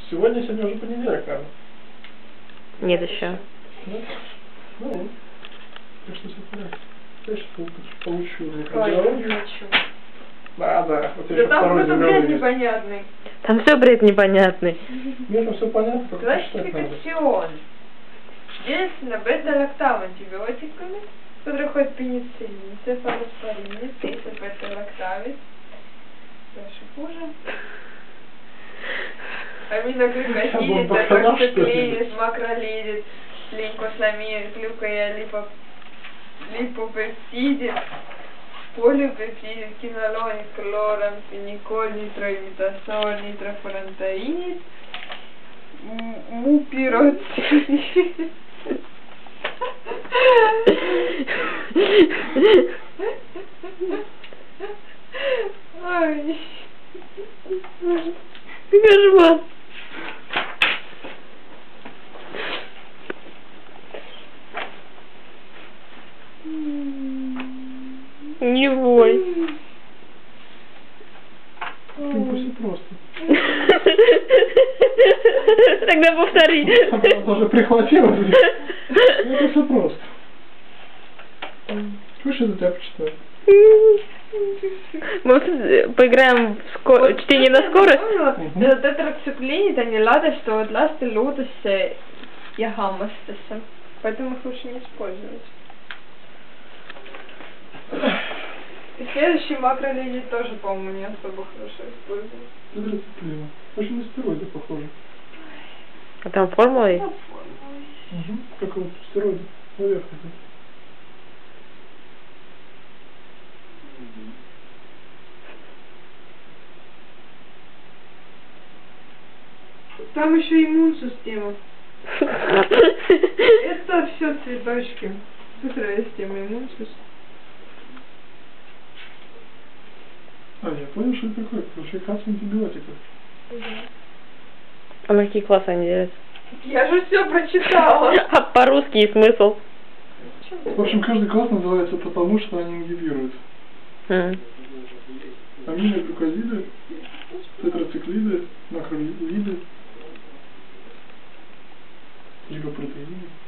Сегодня уже понедельник, наверное. Нет еще. Да? Ну, так что все в порядке. Я сейчас получу Ой, микробиологию. хочу. Да. Вот я Да сейчас там второй какой-то бред зеленый есть. непонятный. Там все бред непонятный. Мне там все понятно, только почитать надо. Классификацион. Делится бета-лактам антибиотиками, которые входят пенициллин, цефалоспорин, бета-лактавис. Дальше хуже. Аминоглюкозид, тетрациклин, макролидит, линкосамид, глюкоялипопептидит, полипептидит, кинолоник, хлором, фениколь, нитроимитазол, нитрофурантаинит, мупироцинит. Ой. Кошмар. Не вой. Ну, все просто. Тогда повтори. Даже прихватило. Это все просто. Хочешь, это тебя почитаю? Мы поиграем в чтение на скорость. Тетрациклин это не надо, что вот ласты лотосе и хаммастеса. Поэтому их лучше не использовать. И следующий макролидит тоже, по-моему, не особо хорошо использовать. Тетрациклин. Очень на стероиды похоже. А там формула есть? Угу. Как вот стероиды. Наверх идет. Там еще иммун-система. Это все цветочки. Быстрая система иммун-система. А, я понял, что это такое. Короче, класс антибиотиков. А на какие классы они делятся? Я же все прочитала. А по-русски и смысл? В общем, каждый класс называется потому, что они ингибируют. Аминоглюкозиды, тетрациклиды, макролиды, липопротеиды.